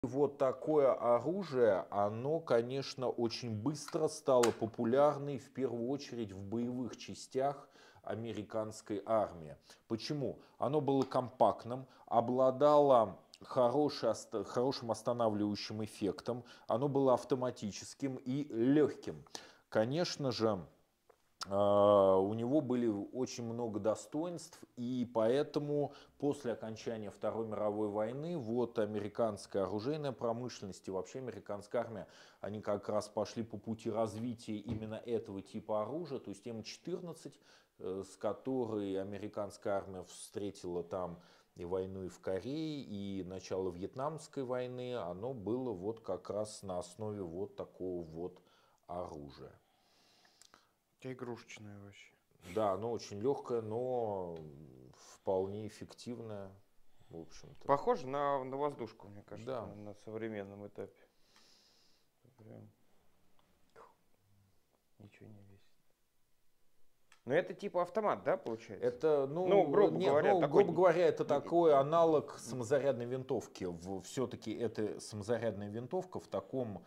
Вот такое оружие, оно, конечно, очень быстро стало популярной, в первую очередь в боевых частях американской армии. Почему? Оно было компактным, обладало хорошим останавливающим эффектом, оно было автоматическим и легким. Конечно же, у него были очень много достоинств, и поэтому после окончания Второй мировой войны вот американская оружейная промышленность и вообще американская армия, они как раз пошли по пути развития именно этого типа оружия, то есть М14, с которой американская армия встретила там и войну и в Корее, и начало Вьетнамской войны, оно было вот как раз на основе вот такого вот оружия. Игрушечная вообще. Да, оно очень легкое, но вполне эффективное, в общем-то. Похоже на воздушку, мне кажется, Да. на современном этапе. Прям ничего не весит. Но это типа автомат, да, получается? Это, Ну, ну, грубо нет, говоря, ну, такой. грубо говоря, это такой аналог самозарядной винтовки. Все-таки это самозарядная винтовка в таком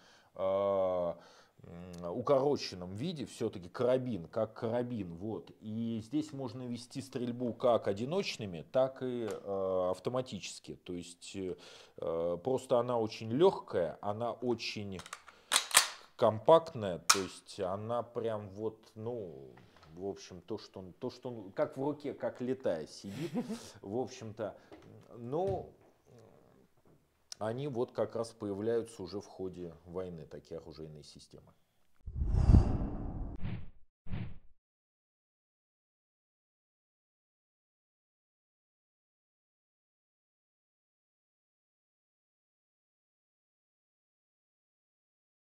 укороченном виде, все-таки карабин, как карабин. Вот. И здесь можно вести стрельбу как одиночными, так и автоматически. То есть просто она очень легкая, она очень компактная, то есть она прям вот, ну, в общем, то, что он как в руке, как летая сидит, в общем-то, ну, они вот как раз появляются уже в ходе войны, такие оружейные системы.